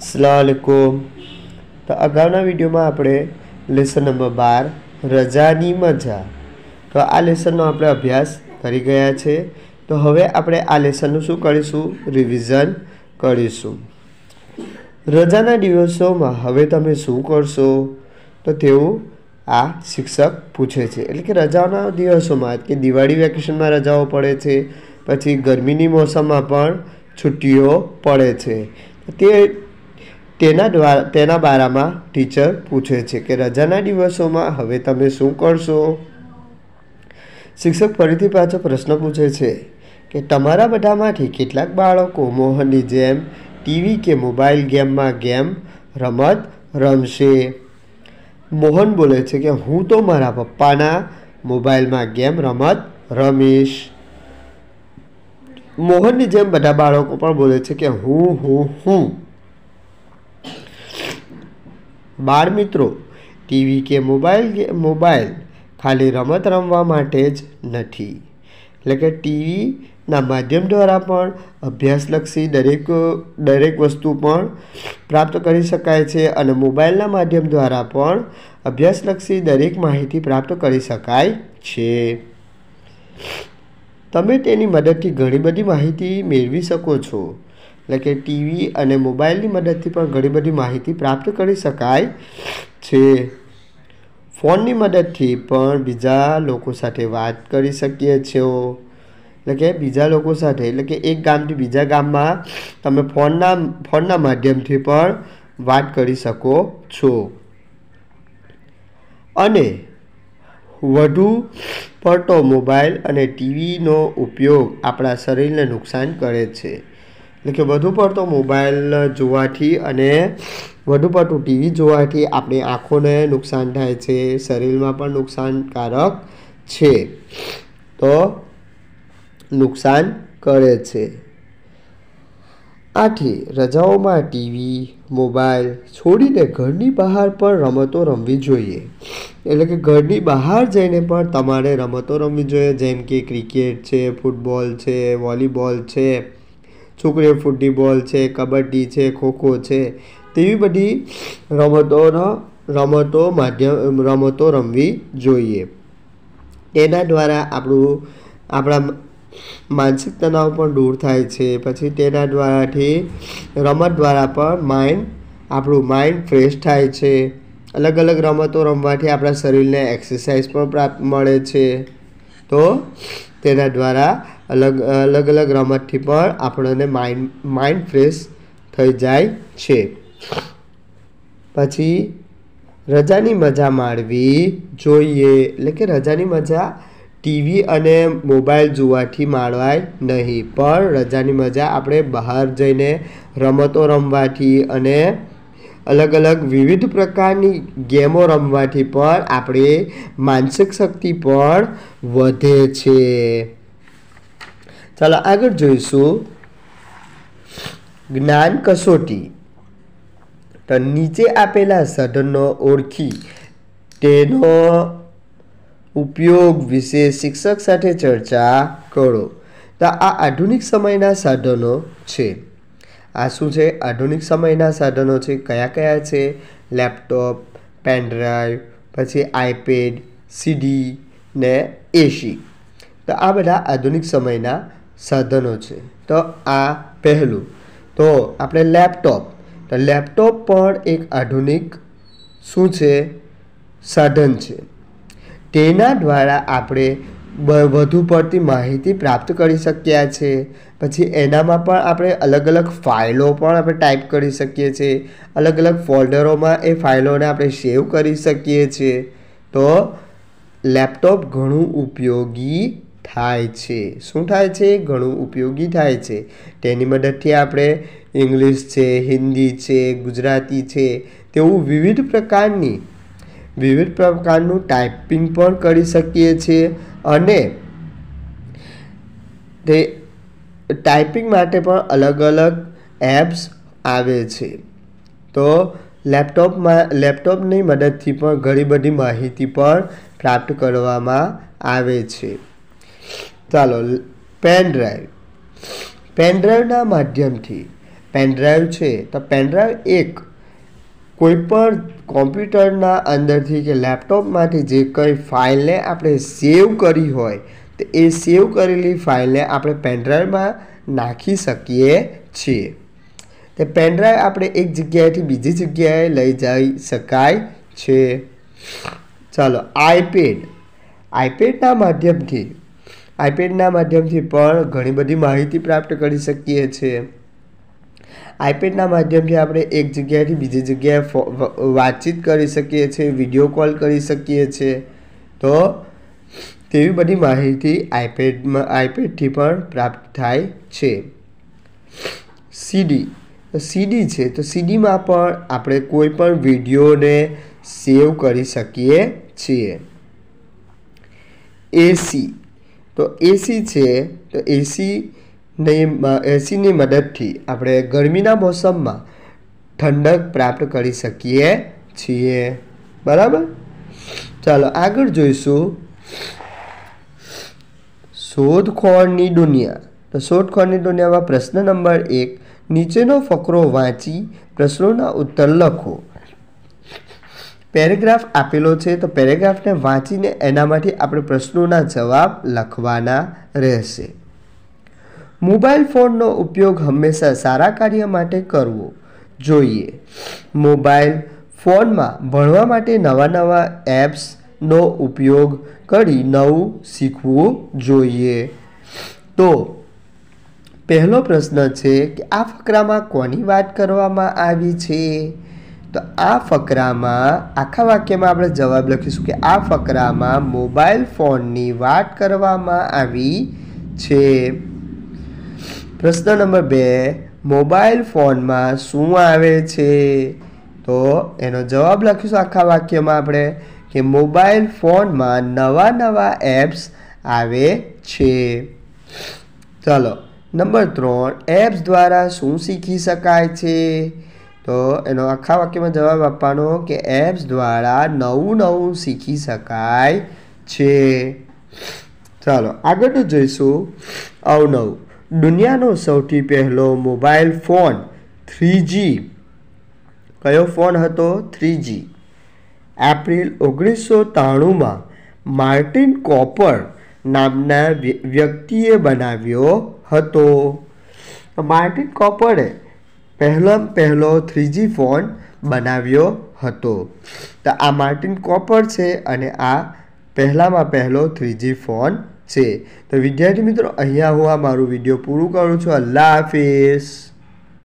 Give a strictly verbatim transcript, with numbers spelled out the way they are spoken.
अस्सलाम वालेकुम। तो अगाउना विडियो में आपणे लेसन नंबर बार रजानी मजा तो आ लेसन आपणे अभ्यास करी गया छे। तो हवे आपणे आ लेसन शुं करीशुं, रिविजन करीशुं। रजाना दिवसोमां हवे तमे शुं करशो, तो तेवुं आ शिक्षक पूछे छे। एटले के रजाओना दिवसोमां के दिवाળી वेकेशनमां रजाओ पड़े छे, पछी गरमीनी मोसममां पण छुट्टीओ पड़े छे। ते तेना द्वारा तेना बारामां टीचर पूछे छे के रजाना दिवसोमां हवे तमे शुं करशो। शिक्षक फरीथी पाछो प्रश्न पूछे छे के तमारा बधामांथी केटलाक बाळको मोहननी जेम टीवी के मोबाइल गेममां गेम रमत रमशे। मोहन बोले छे के हूँ तो मारा पप्पाना मोबाइलमां गेम रमत रमीश। मोहननी जेम बधा बाळको पण बोले छे के हूँ हूँ हूँ। बाळ मित्रों, टीवी के मोबाइल मोबाइल खाली रमत रमवा माटे ज नथी, એટલે કે ટીવીના માધ્યમ દ્વારા પણ અભ્યાસલક્ષી દરેક દરેક વસ્તુ પણ પ્રાપ્ત કરી શકાય છે અને મોબાઈલના માધ્યમ દ્વારા પણ અભ્યાસલક્ષી દરેક માહિતી પ્રાપ્ત કરી શકાય છે। તમે તેની મદદથી ઘણી બધી માહિતી મેળવી શકો છો। એટલે કે ટીવી અને મોબાઈલની મદદથી પણ ઘણી બધી માહિતી પ્રાપ્ત કરી શકાય છે। फोन की मदद थी पण बीजा लोगों साथे बात करी सकीए छो। એટલે કે બીજા લોકો સાથે એટલે કે એક ગામથી બીજા ગામમાં તમે ફોનના ફોનના માધ્યમથી પણ વાત કરી શકો છો। અને વધુ પડતો મોબાઈલ અને ટીવીનો ઉપયોગ આપણા શરીરને નુકસાન કરે છે। એટલે કે વધુ પડતો મોબાઈલ જોવાથી અને વધુ પડતું ટીવી જોવાથી આપણી આંખોને નુકસાન થાય છે, શરીરમાં પણ નુકસાનકારક છે, તો નુકસાન કરે છે। આથી રજાઓમાં ટીવી મોબાઈલ છોડીને ઘરની બહાર પણ રમતો રમવી જોઈએ। એટલે કે ઘરની બહાર જઈને પણ તમારે રમતો રમવી જોઈએ, જેમ કે ક્રિકેટ છે, ફૂટબોલ છે, વોલીબોલ છે, છોકરીઓ ફૂટબોલ છે, કબડ્ડી છે, ખોખો છે, તેવી બધી રમતોનો રમતો માધ્યમ રમતો રમવી જોઈએ। તેના દ્વારા આપણું આપણા માનસિક તણાવ પણ દૂર થાય છે। પછી તેના દ્વારાથી રમત દ્વારા પણ માઇન્ડ આપણું માઇન્ડ ફ્રેશ થાય છે। અલગ અલગ રમતો રમવાથી આપણા શરીરને એક્સરસાઇઝ પણ પ્રાપ્ત મળે છે। તો તેના દ્વારા अलग अलग अलग रमतथी पण आपणे माइंड माइंड फ्रेश थई जाय छे। पछी रजानी मजा माणवी जोईए। એટલે કે रजानी मजा टीवी अने मोबाइल जोवाथी माणवाय नहीं, पण रजानी मजा आपणे बहार जईने रमतो रमवाथी अने अलग अलग विविध प्रकारनी गेमो रमवाथी पण आपणी मानसिक शक्ति पण वधे छे। चलो आगे जोईशुं ज्ञान कसोटी। तो नीचे आपेला साधनो ओळखी तेनो उपयोग विषे शिक्षक साथे चर्चा करो। तो आ आधुनिक समयना साधनो छे। आ शुं छे? आधुनिक समयना साधनो छे। कया कया छे? लैपटॉप, पेनड्राइव, पछी आईपेड, सीडी ने एसी। तो आ बधा आधुनिक समयना साधनों छे। तो आ पहलू तो आपणे लैपटॉप। तो लैपटॉप पण एक आधुनिक शुं छे? साधन छे। तेना द्वारा आपणे વધુ પડતી માહિતી પ્રાપ્ત કરી શક્યા છે। પછી એનામાં પણ આપણે અલગ અલગ ફાઇલો પણ આપણે ટાઈપ કરી શકીએ છીએ। અલગ અલગ ફોલ્ડરોમાં એ ફાઇલોને આપણે સેવ કરી શકીએ છીએ। તો લેપટોપ ઘણું ઉપયોગી થાય છે। શું થાય છે? ઘણું ઉપયોગી થાય છે। તેની મદદથી આપણે ઇંગ્લિશ છે, હિન્દી છે, ગુજરાતી છે, તેવું વિવિધ પ્રકારની વિવિધ પ્રકારનું ટાઈપિંગ પણ કરી શકીએ છીએ। અને તે ટાઈપિંગ માટે પણ અલગ અલગ એપ્સ આવે છે। તો લેપટોપમાં લેપટોપની મદદથી પણ ઘણી બધી માહિતી પણ પ્રાપ્ત કરવામાં આવે છે। ચાલો પેન ડ્રાઈવ। પેન ડ્રાઈવના માધ્યમથી પેનડ્રાઈવ છે તો પેનડ્રાઈવ એક કોઈપણ કોમ્પ્યુટરના અંદરથી કે લેપટોપમાંથી જે કંઈ ફાઇલને આપણે સેવ કરી હોય તો એ સેવ કરેલી ફાઇલને આપણે પેનડ્રાઈવમાં નાખી શકીએ છીએ. તે પેનડ્રાઈવ આપણે એક જગ્યાએથી બીજી જગ્યાએ લઈ જઈ શકાય છે. ચાલો આઈપેડ આઈપેડના માધ્યમથી આઈપેડના માધ્યમથી પણ ઘણી બધી માહિતી પ્રાપ્ત કરી શકીએ છીએ. આઈપેડના માધ્યમથી આપણે એક જગ્યાએથી બીજી જગ્યાએ વાતચીત કરી શકીએ છીએ, વિડીયો કોલ કરી શકીએ છીએ. તો તેવી બધી માહિતી આઈપેડમાં આઈપેડથી પણ પ્રાપ્ત થાય છે. સીડી સીડી છે તો સીડીમાં પણ આપણે કોઈ પણ વિડીયોને સેવ કરી શકીએ છીએ. એસી તો એસી છે તો એસીની એસીની મદદથી આપણે ગરમીના મોસમમાં ઠંડક પ્રાપ્ત કરી શકીએ છીએ. બરાબર. ચાલો આગળ જોઈશું શોધખોળની દુનિયા. તો શોધખોળની દુનિયામાં પ્રશ્ન નંબર એક, નીચેનો ફકરો વાંચી પ્રશ્નોના ઉત્તર લખો. પેરેગ્રાફ આપેલો છે તો પેરેગ્રાફને વાંચીને એનામાંથી આપણે પ્રશ્નોના જવાબ લખવાના રહેશે. મોબાઈલ ફોનનો ઉપયોગ હંમેશા સારા કાર્ય માટે કરવો જોઈએ. મોબાઈલ ફોનમાં ભણવા માટે નવા નવા એપ્સનો ઉપયોગ કરી નવું શીખવું જોઈએ. તો પહેલો પ્રશ્ન છે કે આ ફકરામાં કોની વાત કરવામાં આવી છે? તો આ ફકરામાં આખા વાક્યમાં આપણે જવાબ લખીશું કે આ ફકરામાં મોબાઈલ ફોનની વાત કરવામાં આવી છે. પ્રશ્ન નંબર બે, મોબાઈલ ફોનમાં શું આવે છે? તો એનો જવાબ લખીશું આખા વાક્યમાં આપણે કે મોબાઈલ ફોનમાં નવા નવા એપ્સ આવે છે. ચાલો નંબર ત્રણ, એપ્સ દ્વારા શું શીખી શકાય છે? તો એનો આખા વાક્યમાં જવાબ આપવાનો કે એપ્સ દ્વારા નવું નવું શીખી શકાય છે. ચાલો આગળ જોઈશું અવનવું. દુનિયાનો સૌથી પહેલો મોબાઈલ ફોન થ્રી જી કયો ફોન હતો? Three G. એપ્રિલ ઓગણીસો ત્રાણુંમાં માર્ટિન કોપર નામના વ્યક્તિએ બનાવ્યો હતો. માર્ટિન કોપરે પહેલાં પહેલો થ્રી જી ફોન બનાવ્યો હતો. તો આ માર્ટિન કોપર છે અને આ પહેલામાં પહેલો થ્રી જી ફોન છે. તો વિદ્યાર્થી મિત્રો, અહીંયા હું આ મારું વિડીયો પૂરું કરું છું. અલ્લાહ હાફિઝ.